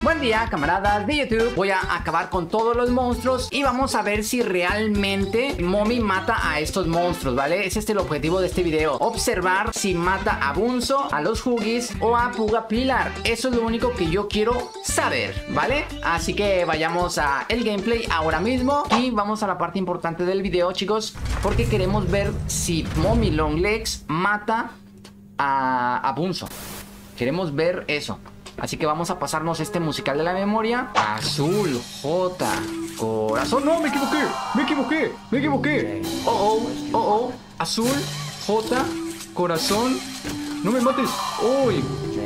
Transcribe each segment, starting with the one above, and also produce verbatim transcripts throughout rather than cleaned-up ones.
Buen día, camaradas de YouTube. Voy a acabar con todos los monstruos y vamos a ver si realmente Mommy mata a estos monstruos, ¿vale? Ese es el objetivo de este video. Observar si mata a Bunso, a los Huggies o a Puga Pilar. Eso es lo único que yo quiero saber, ¿vale? Así que vayamos a el gameplay ahora mismo y vamos a la parte importante del video, chicos, porque queremos ver si Mommy Longlegs mata a, a Bunso. Queremos ver eso. Así que vamos a pasarnos este musical de la memoria. Azul, J, corazón. No, me equivoqué, me equivoqué, me equivoqué. Oh, oh, oh, oh. Azul, J, corazón. No me mates. Uy.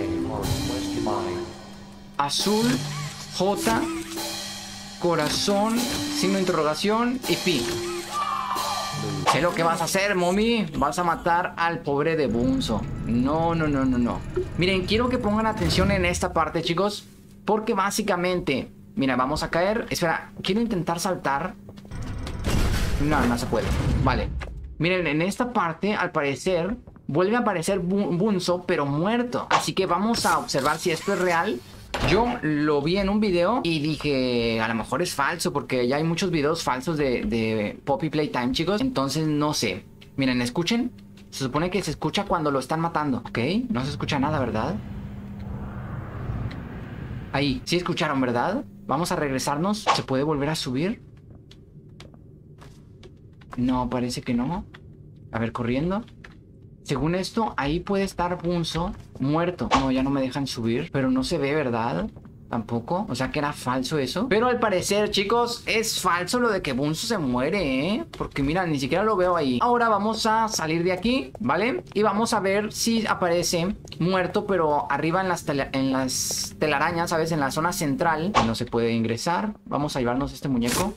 Azul, J, corazón, signo de interrogación y pi. Sé lo que vas a hacer, Mommy. Vas a matar al pobre de Bunso. No, no, no, no, no. Miren, quiero que pongan atención en esta parte, chicos, porque básicamente, mira, vamos a caer. Espera, quiero intentar saltar. No, no se puede. Vale. Miren, en esta parte, al parecer, vuelve a aparecer Bunso, pero muerto. Así que vamos a observar si esto es real. Yo lo vi en un video y dije, a lo mejor es falso, porque ya hay muchos videos falsos de, de Poppy Playtime, chicos. Entonces no sé. Miren, escuchen. Se supone que se escucha cuando lo están matando. Ok, no se escucha nada, ¿verdad? Ahí, sí escucharon, ¿verdad? Vamos a regresarnos. ¿Se puede volver a subir? No, parece que no. A ver, corriendo. Según esto, ahí puede estar Bunso muerto. No, ya no me dejan subir. Pero no se ve, ¿verdad? Tampoco. O sea que era falso eso. Pero al parecer, chicos, es falso lo de que Bunso se muere, ¿eh? Porque mira, ni siquiera lo veo ahí. Ahora vamos a salir de aquí, ¿vale? Y vamos a ver si aparece muerto, pero arriba en las, en las telarañas, ¿sabes? En la zona central. No se puede ingresar. Vamos a llevarnos este muñeco.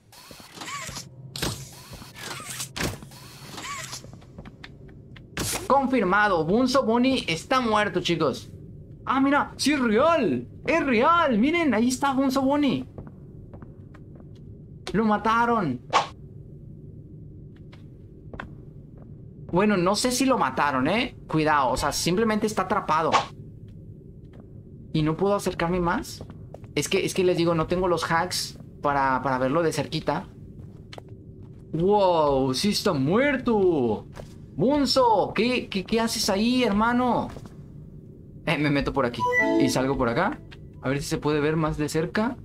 Confirmado, Bunso Bunny está muerto, chicos. Ah, mira, sí es real. Es real, miren, ahí está Bunso Bunny. Lo mataron. Bueno, no sé si lo mataron, eh. Cuidado, o sea, simplemente está atrapado. Y no puedo acercarme más. Es que, es que les digo, no tengo los hacks para, para verlo de cerquita. Wow, sí está muerto. Bunso, ¿qué, qué, ¿qué haces ahí, hermano? Eh, me meto por aquí y salgo por acá. A ver si se puede ver más de cerca.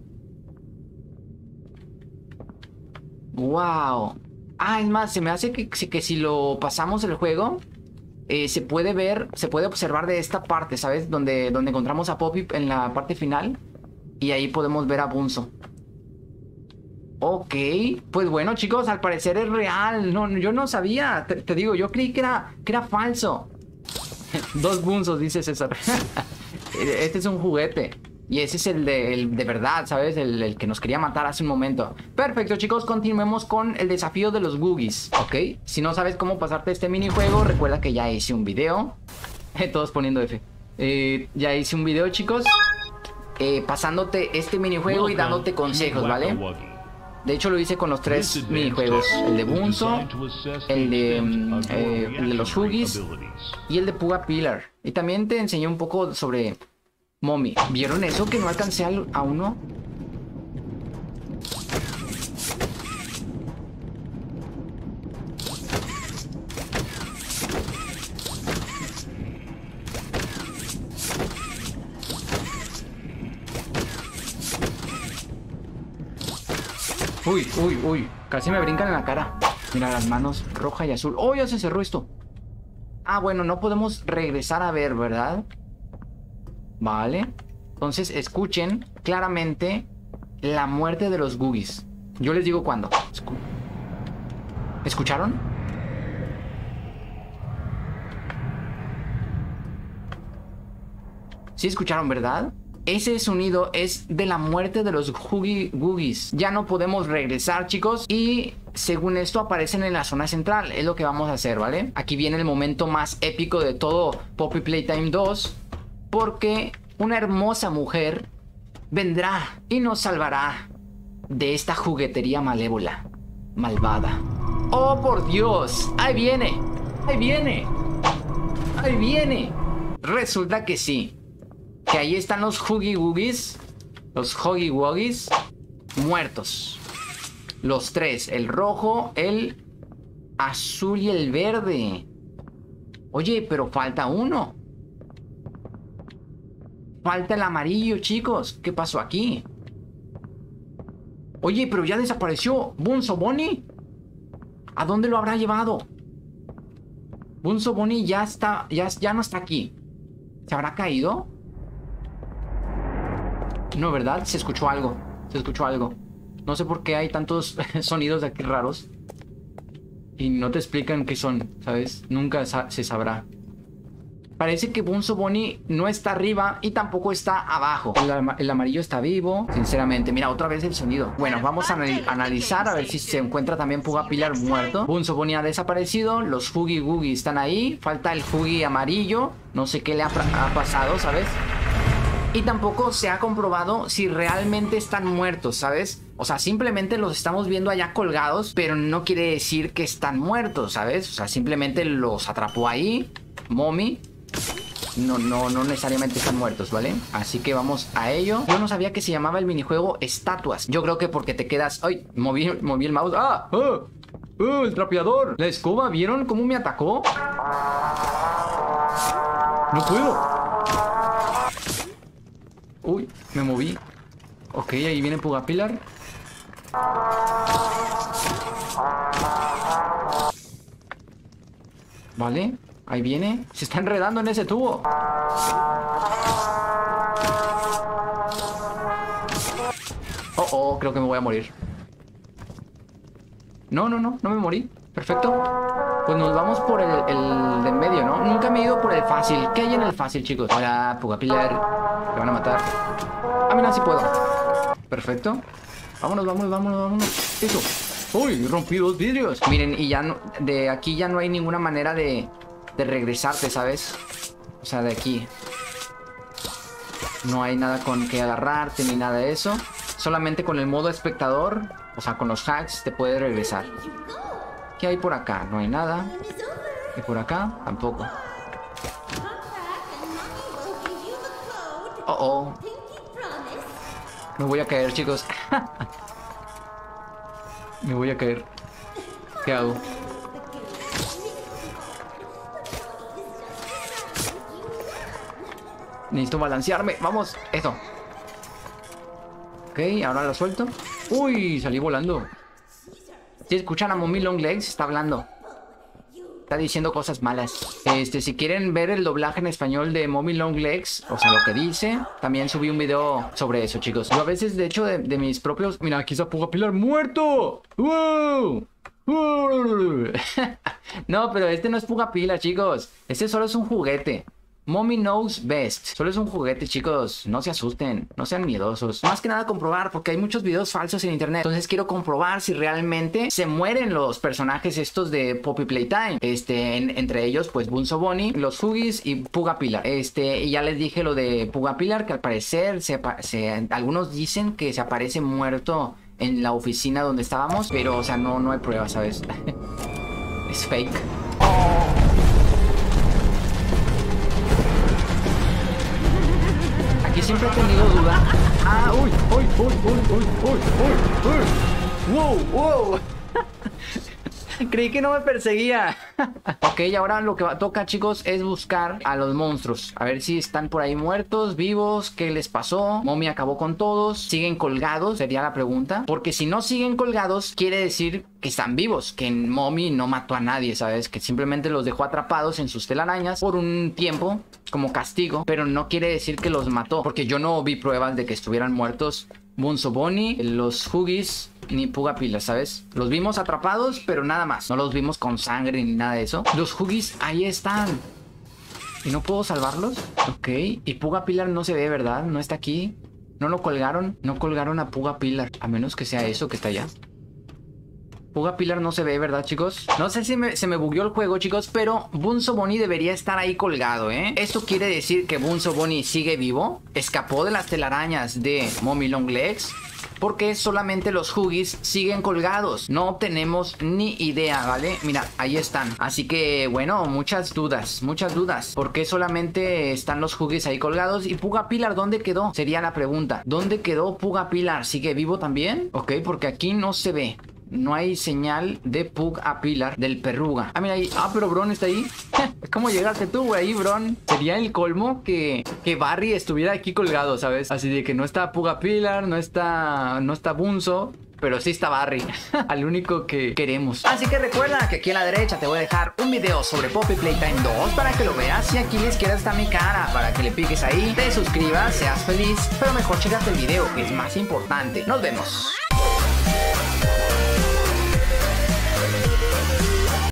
Wow. Ah, es más, se me hace que, que si lo pasamos el juego, eh, se puede ver, se puede observar de esta parte, ¿sabes? Donde, donde encontramos a Poppy en la parte final. Y ahí podemos ver a Bunso. Ok, pues bueno, chicos, al parecer es real. No, yo no sabía, te, te digo, yo creí que era, que era falso. Dos Bunsos, dice César. Este es un juguete. Y ese es el de, el de verdad, ¿sabes? El, el que nos quería matar hace un momento. Perfecto, chicos, continuemos con el desafío de los Googies. Ok, si no sabes cómo pasarte este minijuego, recuerda que ya hice un video. Todos poniendo F. eh, Ya hice un video, chicos, eh, pasándote este minijuego y dándote consejos, ¿vale? De hecho lo hice con los tres minijuegos. El de Bunso, el de, eh, el de los Huggies y el de Puga Pilar. Y también te enseñé un poco sobre Mommy. ¿Vieron eso? Que no alcancé a, a uno. Uy, uy, uy. Casi me brincan en la cara. Mira las manos roja y azul. ¡Oh, ya se cerró esto! Ah, bueno, no podemos regresar a ver, ¿verdad? Vale. Entonces, escuchen claramente la muerte de los Googies. Yo les digo cuándo. Escu- ¿Escucharon? Sí escucharon, ¿verdad? Ese sonido es de la muerte de los Huggy Googies. Ya no podemos regresar, chicos. Y según esto aparecen en la zona central. Es lo que vamos a hacer, ¿vale? Aquí viene el momento más épico de todo Poppy Playtime dos. Porque una hermosa mujer vendrá y nos salvará de esta juguetería malévola, malvada. ¡Oh, por Dios! ¡Ahí viene! ¡Ahí viene! ¡Ahí viene! Resulta que sí. Que ahí están los Huggy Wuggies. Los Huggy Wuggies muertos. Los tres. El rojo, el azul y el verde. Oye, pero falta uno. Falta el amarillo, chicos. ¿Qué pasó aquí? Oye, pero ya desapareció. Bunso Bonnie. ¿A dónde lo habrá llevado? Bunso Bonnie ya está, ya, ya no está aquí. ¿Se habrá caído? No, ¿verdad? Se escuchó algo. Se escuchó algo. No sé por qué hay tantos sonidos aquí raros. Y no te explican qué son, ¿sabes? Nunca sa se sabrá. Parece que Bunso Bonnie no está arriba y tampoco está abajo. El, ama el amarillo está vivo. Sinceramente, mira, otra vez el sonido. Bueno, vamos a anal analizar a ver si se encuentra también Puga Pilar muerto. Bunso Bonnie ha desaparecido. Los Huggy Wuggy están ahí. Falta el Huggy amarillo. No sé qué le ha, ha pasado, ¿sabes? Y tampoco se ha comprobado si realmente están muertos, ¿sabes? O sea, simplemente los estamos viendo allá colgados, pero no quiere decir que están muertos, ¿sabes? O sea, simplemente los atrapó ahí Mommy. No, no, no necesariamente están muertos, ¿vale? Así que vamos a ello. Yo no sabía que se llamaba el minijuego Estatuas. Yo creo que porque te quedas... ¡Ay! Moví, moví el mouse. ¡Ah! ¡Ah! ¡Ah! ¡El trapeador! La escoba, ¿vieron cómo me atacó? ¡No puedo! Uy, me moví. Ok, ahí viene Puga Pilar. Vale, ahí viene. Se está enredando en ese tubo. Oh, oh, creo que me voy a morir. No, no, no, no me morí. Perfecto. Pues nos vamos por el, el de en medio, ¿no? Nunca me he ido por el fácil. ¿Qué hay en el fácil, chicos? Hola, Puga Pilar. Me van a matar. Ah, mira, sí puedo. Perfecto. Vámonos, vámonos, vámonos, vámonos. Eso. Uy, rompí dos vidrios. Miren, y ya no, de aquí ya no hay ninguna manera de, de regresarte, ¿sabes? O sea, de aquí. No hay nada con que agarrarte ni nada de eso. Solamente con el modo espectador, o sea, con los hacks, te puedes regresar. ¿Qué hay por acá? No hay nada. ¿Y por acá? Tampoco. Oh, oh. Me voy a caer, chicos. Me voy a caer. ¿Qué hago? Necesito balancearme. Vamos. Eso. Ok, ahora lo suelto. Uy, salí volando. Si escuchan a Mommy Longlegs, está hablando. Está diciendo cosas malas. Este, si quieren ver el doblaje en español de Mommy Longlegs, o sea, lo que dice, también subí un video sobre eso, chicos. Yo a veces, de hecho, de, de mis propios... Mira, aquí está Puga Pilar muerto. ¡Wow! ¡Wow! No, pero este no es Puga Pilar, chicos. Este solo es un juguete. Mommy Knows Best. Solo es un juguete, chicos. No se asusten. No sean miedosos. Más que nada comprobar, porque hay muchos videos falsos en internet. Entonces quiero comprobar si realmente se mueren los personajes estos de Poppy Playtime. Este, en, entre ellos, pues, Bunso Bonnie, los Huggies y Puga Pilar. Este, y ya les dije lo de Puga Pilar, que al parecer, se, se, algunos dicen que se aparece muerto en la oficina donde estábamos. Pero, o sea, no, no hay pruebas, ¿sabes? Es fake. Siempre he tenido duda. Ah, uy, uy, uy, uy, uy, uy, uy, uy. Wow, wow. Creí que no me perseguía. Ok, ahora lo que va, toca, chicos, es buscar a los monstruos. A ver si están por ahí muertos, vivos, qué les pasó. Mommy acabó con todos. ¿Siguen colgados? Sería la pregunta. Porque si no siguen colgados, quiere decir que están vivos. Que Mommy no mató a nadie, ¿sabes? Que simplemente los dejó atrapados en sus telarañas por un tiempo, como castigo. Pero no quiere decir que los mató. Porque yo no vi pruebas de que estuvieran muertos Bunso Bonnie, los Huggies, ni Puga Pilar, ¿sabes? Los vimos atrapados, pero nada más. No los vimos con sangre ni nada de eso. Los Huggies ahí están. ¿Y no puedo salvarlos? Ok. Y Puga Pilar no se ve, ¿verdad? No está aquí. No lo colgaron. No colgaron a Puga Pilar. A menos que sea eso que está allá. Puga Pilar no se ve, ¿verdad, chicos? No sé si me, se me bugueó el juego, chicos, pero Bunso Bonnie debería estar ahí colgado, ¿eh? Esto quiere decir que Bunso Bonnie sigue vivo. Escapó de las telarañas de Mommy Longlegs. porque solamente los Huggies siguen colgados. No tenemos ni idea, ¿vale? Mira, ahí están. Así que, bueno, muchas dudas, muchas dudas. ¿Por qué solamente están los Huggies ahí colgados? ¿Y Puga Pilar dónde quedó? Sería la pregunta. ¿Dónde quedó Puga Pilar? ¿Sigue vivo también? Ok, porque aquí no se ve. No hay señal de Pug a Pilar del Perruga. Ah, mira ahí. Ah, pero Bron está ahí. ¿Cómo llegaste tú, güey? Ahí, Bron. Sería el colmo que, que Barry estuviera aquí colgado, ¿sabes? Así de que no está Pug a Pilar, no está, no está Bunzo, pero sí está Barry. Al único que queremos. Así que recuerda que aquí a la derecha te voy a dejar un video sobre Poppy Playtime dos para que lo veas. Y aquí a la izquierda está mi cara para que le piques ahí, te suscribas, seas feliz. Pero mejor chécate el video, que es más importante. Nos vemos.